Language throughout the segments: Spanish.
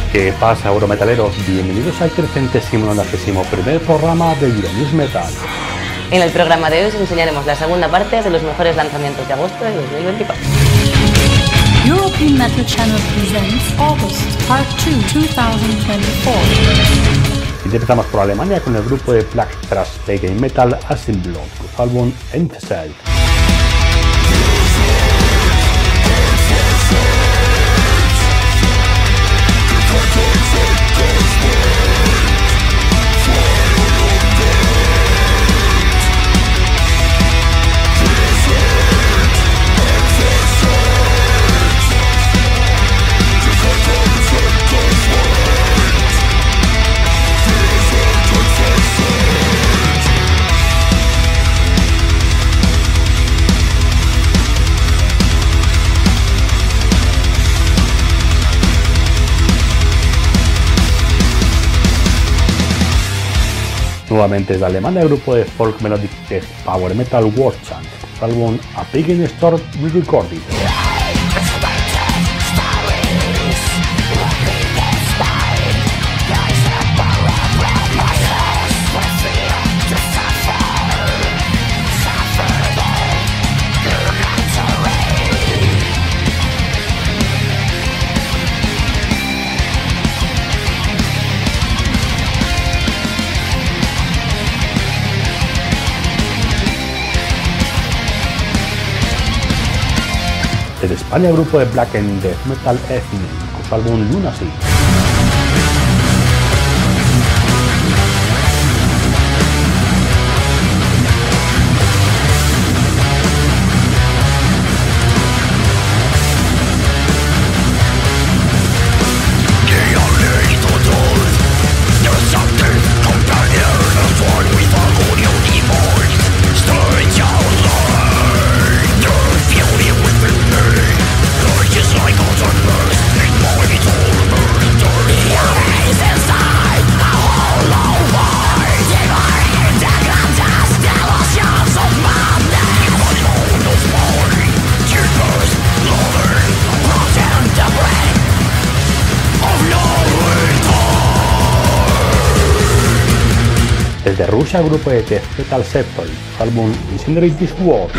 ¿Qué pasa, eurometaleros? Bienvenidos al 391º programa de Euronews Metal. En el programa de hoy os enseñaremos la segunda parte de los mejores lanzamientos de agosto de 2024. European Metal Channel presents August Part 2 2024. Y empezamos por Alemania con el grupo de black thrash pagan metal Assembled, con su álbum Endfeld. Nuevamente es de Alemania el grupo de folk melodic death power metal Warchant, su álbum A Pagan Storm Re-Recorded. Desde España el grupo de black and death metal Ethnic, con su álbum Lunacy. Desde Rusia el grupo de death metal Septol, su álbum Incinerate This World.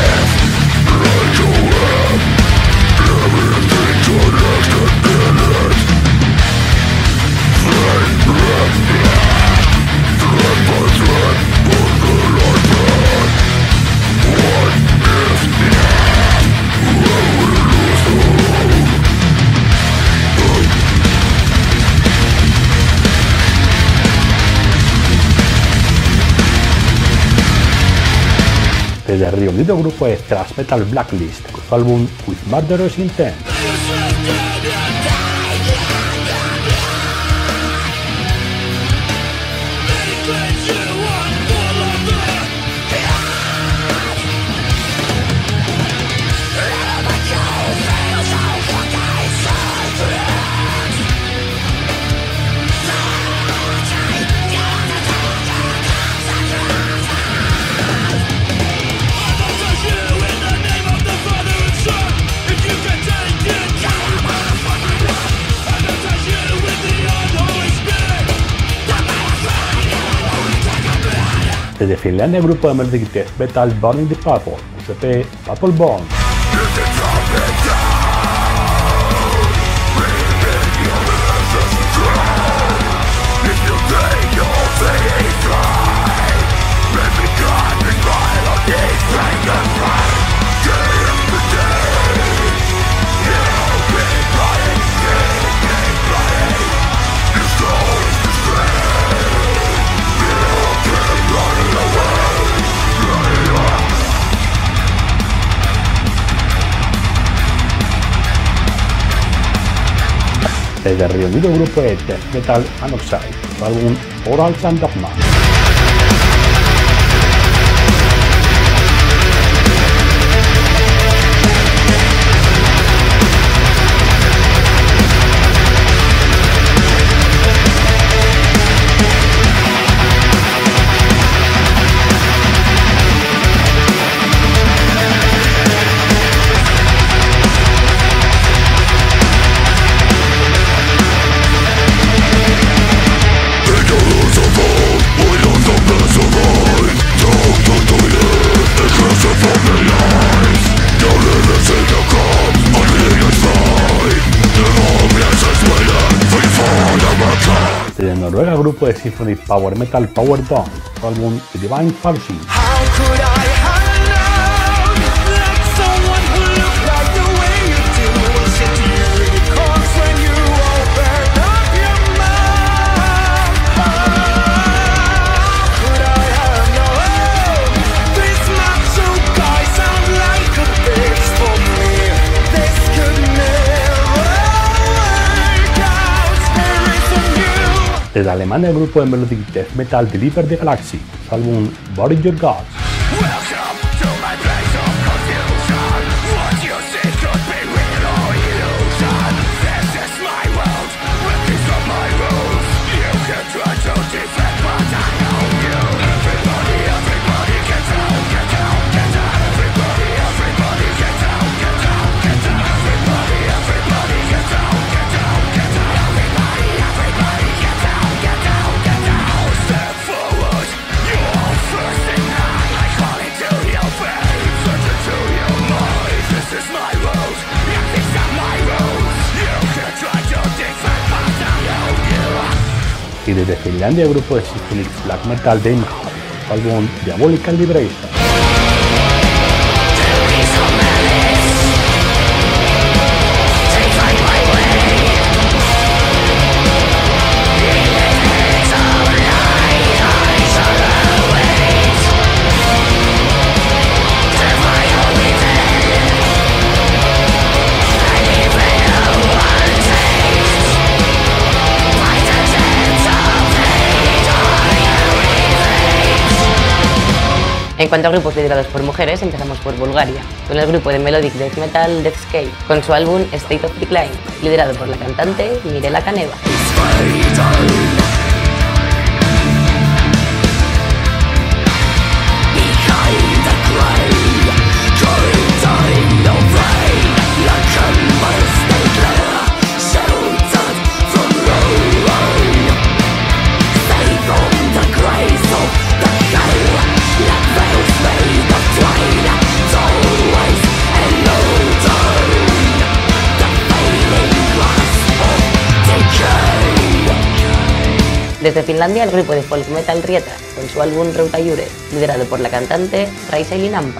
Desde Río Unido el grupo de thrash metal Blacklist, con su álbum With Murderous Intent. Desde Finlandia el grupo de melodic death metal Burning the Purple, con su EP Purple Bone. Desde Río Unido el grupo de death metal Anoxide, su álbum Orals and Dogma. de Noruega, el grupo de Symphonic Power Metal Power Dawn, su álbum The Divine Falsing. Desde Alemania, el grupo de Melodic Death Metal Deliver the Galaxy, su álbum Bury Your Gods. Y desde Finlandia, el grupo de Symphonic Black Metal Daemon, su álbum Diabolical Liberation. En cuanto a grupos liderados por mujeres, empezamos por Bulgaria, con el grupo de Melodic Death Metal Deathscape, con su álbum State of Decline, liderado por la cantante Mirela Caneva. Desde Finlandia, el grupo de folk metal Rieta, con su álbum Rautajure, liderado por la cantante Raisa Linampa.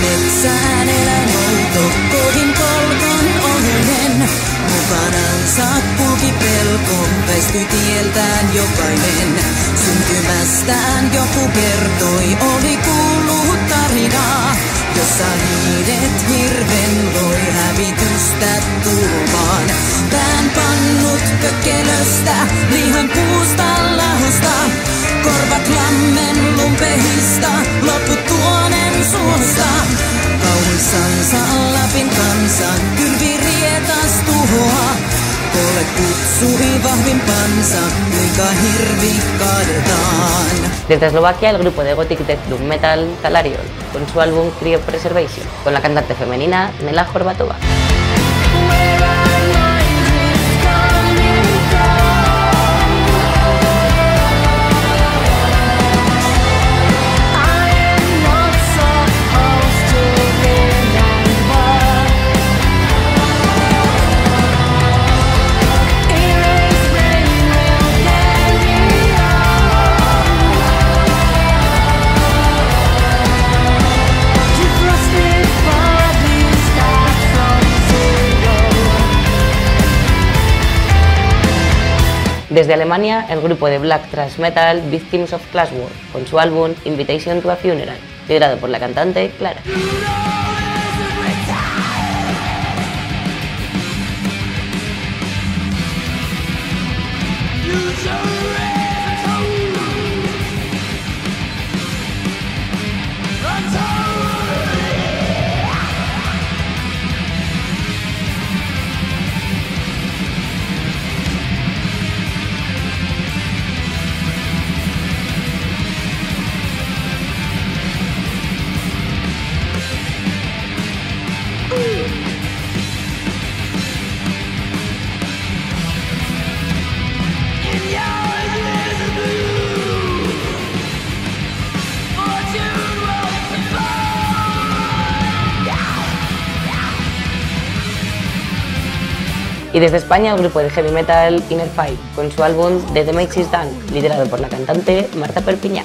Jossa hiiret hirvenloi hävitystä tulvaan. Pään pannut kökkelöstä, lihan puusta lahosta. Korvat lammen lumpehista, loput tuonen suosta. Kauhuissansa Lapin kansa, kylvi rietas tuhoa. Kole kutsui vahvimpansa, kuinka hirvi kaadetaan. Desde Eslovaquia, el grupo de Gothic Death Doom Metal Talariol, con su álbum Cryopreservation, con la cantante femenina Nela Horvatova. Desde Alemania, el grupo de black thrash metal Victims of Class War, con su álbum Invitation to a Funeral, liderado por la cantante Clara. In your Y desde España el grupo de heavy metal Inner Fight, con su álbum The Damage Is Done, liderado por la cantante Marta Perpiñán.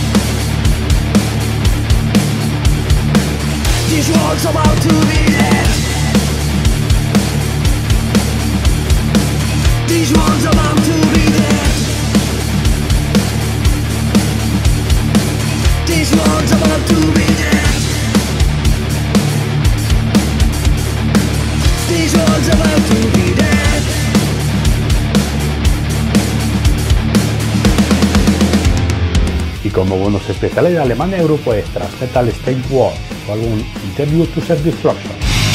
These world's about to be dead. These world's about to be dead. These world's about to be dead. These world's about to be dead. Y como bonus especiales de Alemania, el grupo es Thrash Metal State War, su álbum Interview to Self-Destruction.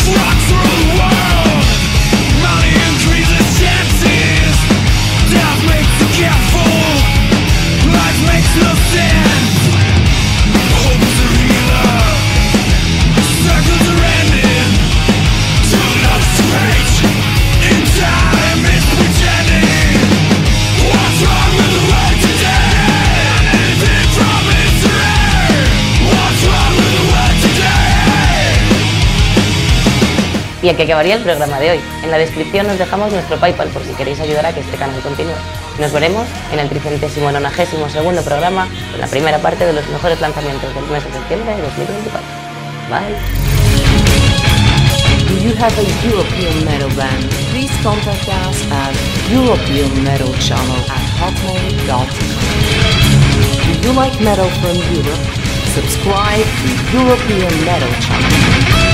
Y aquí acabaría el programa de hoy. En la descripción os dejamos nuestro PayPal por si queréis ayudar a que este canal continúe. Nos veremos en el 392º programa con la primera parte de los mejores lanzamientos del mes de septiembre de 2024. Bye. Do you have a European metal band? Please contact us at europeanmetalchannel@hotmail.com. Do you like metal from Europe? Subscribe to European Metal Channel.